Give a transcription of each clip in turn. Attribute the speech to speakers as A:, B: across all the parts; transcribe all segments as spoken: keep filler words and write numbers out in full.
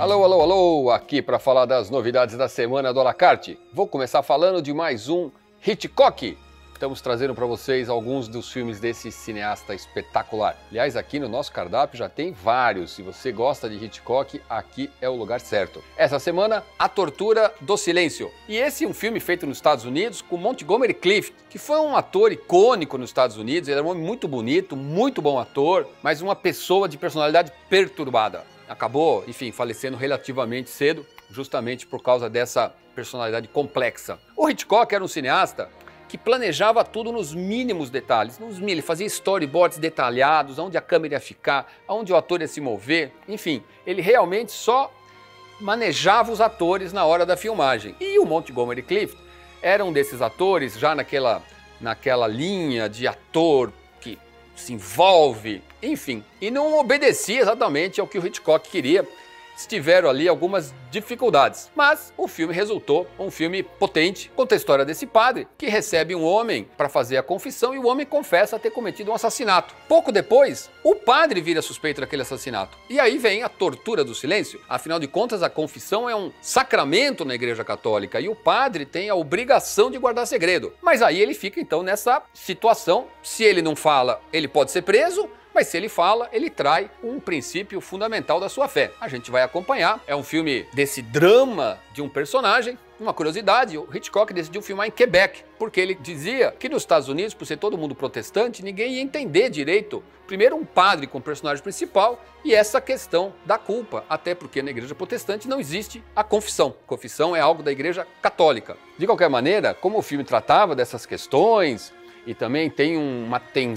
A: Alô, alô, alô, aqui para falar das novidades da semana do à la carte. Vou começar falando de mais um Hitchcock. Estamos trazendo para vocês alguns dos filmes desse cineasta espetacular. Aliás, aqui no nosso cardápio já tem vários. Se você gosta de Hitchcock, aqui é o lugar certo. Essa semana, A Tortura do Silêncio. E esse é um filme feito nos Estados Unidos com Montgomery Clift, que foi um ator icônico nos Estados Unidos. Ele era um homem muito bonito, muito bom ator, mas uma pessoa de personalidade perturbada. Acabou, enfim, falecendo relativamente cedo, justamente por causa dessa personalidade complexa. O Hitchcock era um cineasta que planejava tudo nos mínimos detalhes. Nos mínimos, ele fazia storyboards detalhados, onde a câmera ia ficar, onde o ator ia se mover, enfim, ele realmente só manejava os atores na hora da filmagem. E o Montgomery Clift era um desses atores, já naquela, naquela linha de ator que se envolve, enfim, e não obedecia exatamente ao que o Hitchcock queria. Tiveram ali algumas dificuldades, mas o filme resultou um filme potente. Conta a história desse padre que recebe um homem para fazer a confissão e o homem confessa ter cometido um assassinato. Pouco depois, o padre vira suspeito daquele assassinato. E aí vem a tortura do silêncio. Afinal de contas, a confissão é um sacramento na Igreja Católica e o padre tem a obrigação de guardar segredo. Mas aí ele fica então nessa situação. Se ele não fala, ele pode ser preso. Mas se ele fala, ele trai um princípio fundamental da sua fé. A gente vai acompanhar. É um filme desse drama de um personagem. Uma curiosidade, o Hitchcock decidiu filmar em Quebec, porque ele dizia que nos Estados Unidos, por ser todo mundo protestante, ninguém ia entender direito, primeiro um padre como personagem principal e essa questão da culpa, até porque na igreja protestante não existe a confissão. Confissão é algo da igreja católica. De qualquer maneira, como o filme tratava dessas questões e também tem uma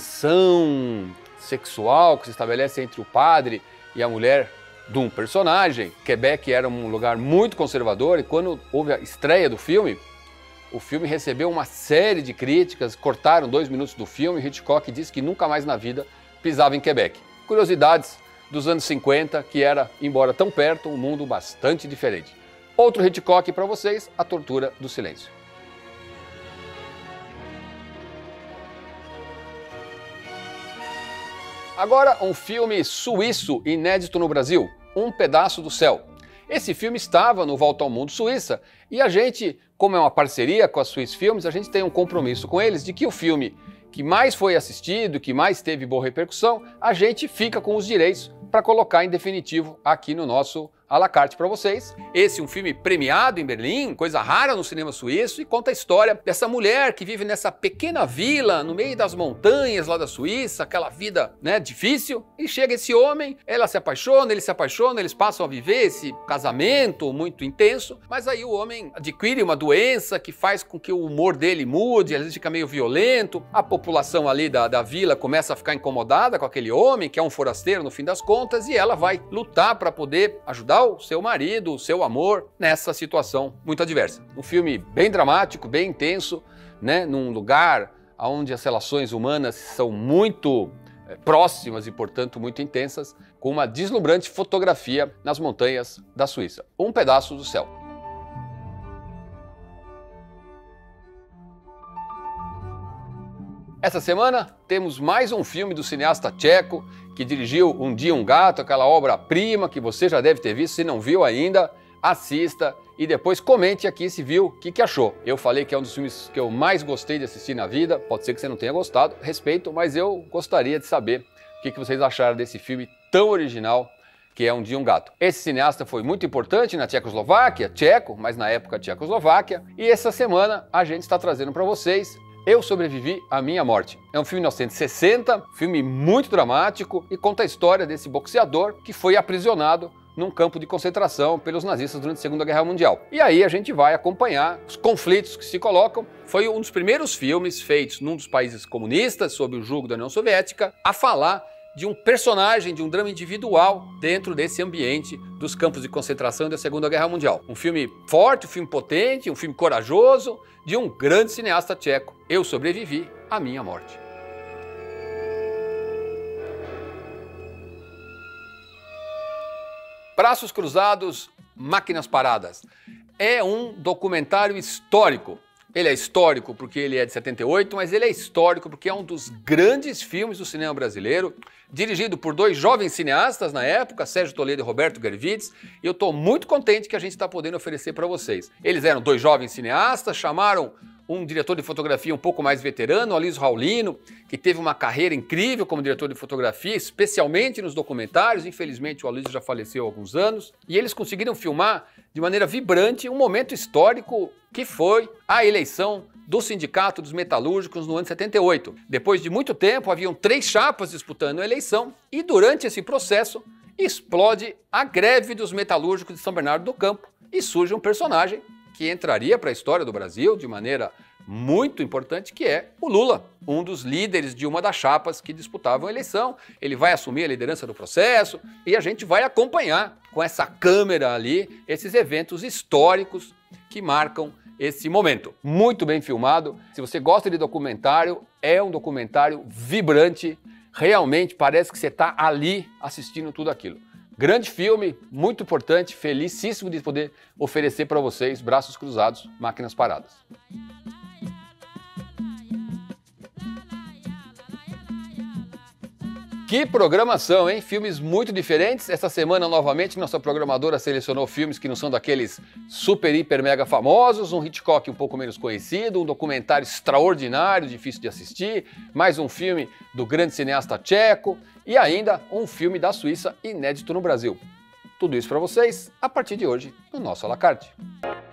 A: tensão sexual que se estabelece entre o padre e a mulher de um personagem. Quebec era um lugar muito conservador e quando houve a estreia do filme, o filme recebeu uma série de críticas, cortaram dois minutos do filme e Hitchcock disse que nunca mais na vida pisava em Quebec. Curiosidades dos anos cinquenta, que era, embora tão perto, um mundo bastante diferente. Outro Hitchcock para vocês, A Tortura do Silêncio. Agora um filme suíço inédito no Brasil, Um Pedaço do Céu. Esse filme estava no Volta ao Mundo Suíça e a gente, como é uma parceria com a Swiss Films, a gente tem um compromisso com eles de que o filme que mais foi assistido, que mais teve boa repercussão, a gente fica com os direitos para colocar em definitivo aqui no nosso à la carte para vocês. Esse é um filme premiado em Berlim, coisa rara no cinema suíço, e conta a história dessa mulher que vive nessa pequena vila no meio das montanhas lá da Suíça, aquela vida, né, difícil, e chega esse homem, ela se apaixona, ele se apaixona, eles passam a viver esse casamento muito intenso, mas aí o homem adquire uma doença que faz com que o humor dele mude, às vezes fica meio violento, a população ali da, da vila começa a ficar incomodada com aquele homem, que é um forasteiro no fim das contas, e ela vai lutar para poder ajudar o seu marido, o seu amor, nessa situação muito adversa. Um filme bem dramático, bem intenso, né, num lugar onde as relações humanas são muito é, próximas e, portanto, muito intensas, com uma deslumbrante fotografia nas montanhas da Suíça. Um Pedaço do Céu. Essa semana temos mais um filme do cineasta tcheco que dirigiu Um Dia um Gato, aquela obra-prima que você já deve ter visto. Se não viu ainda, assista e depois comente aqui se viu, o que, que achou. Eu falei que é um dos filmes que eu mais gostei de assistir na vida, pode ser que você não tenha gostado, respeito, mas eu gostaria de saber o que, que vocês acharam desse filme tão original que é Um Dia um Gato. Esse cineasta foi muito importante na Tchecoslováquia, tcheco, mas na época Tchecoslováquia, e essa semana a gente está trazendo para vocês Eu Sobrevivi à Minha Morte. É um filme de mil novecentos e sessenta, filme muito dramático e conta a história desse boxeador que foi aprisionado num campo de concentração pelos nazistas durante a Segunda Guerra Mundial. E aí a gente vai acompanhar os conflitos que se colocam. Foi um dos primeiros filmes feitos num dos países comunistas, sob o jugo da União Soviética, a falar de um personagem, de um drama individual dentro desse ambiente dos campos de concentração da Segunda Guerra Mundial. Um filme forte, um filme potente, um filme corajoso, de um grande cineasta tcheco. Eu Sobrevivi à Minha Morte. Braços Cruzados, Máquinas Paradas. É um documentário histórico. Ele é histórico porque ele é de setenta e oito, mas ele é histórico porque é um dos grandes filmes do cinema brasileiro, dirigido por dois jovens cineastas na época, Sérgio Toledo e Roberto Gervides, e eu estou muito contente que a gente está podendo oferecer para vocês. Eles eram dois jovens cineastas, chamaram um diretor de fotografia um pouco mais veterano, Aloysio Raulino, que teve uma carreira incrível como diretor de fotografia, especialmente nos documentários. Infelizmente o Aloysio já faleceu há alguns anos. E eles conseguiram filmar de maneira vibrante um momento histórico que foi a eleição do Sindicato dos Metalúrgicos no ano de setenta e oito. Depois de muito tempo, haviam três chapas disputando a eleição e durante esse processo explode a greve dos metalúrgicos de São Bernardo do Campo e surge um personagem que entraria para a história do Brasil de maneira muito importante, que é o Lula, um dos líderes de uma das chapas que disputavam a eleição. Ele vai assumir a liderança do processo e a gente vai acompanhar com essa câmera ali esses eventos históricos que marcam esse momento. Muito bem filmado. Se você gosta de documentário, é um documentário vibrante. Realmente parece que você está ali assistindo tudo aquilo. Grande filme, muito importante, felicíssimo de poder oferecer para vocês, braços cruzados, máquinas paradas. Que programação, hein? Filmes muito diferentes. Essa semana, novamente, nossa programadora selecionou filmes que não são daqueles super, hiper, mega famosos, um Hitchcock um pouco menos conhecido, um documentário extraordinário, difícil de assistir, mais um filme do grande cineasta tcheco e ainda um filme da Suíça inédito no Brasil. Tudo isso para vocês a partir de hoje no nosso à la carte.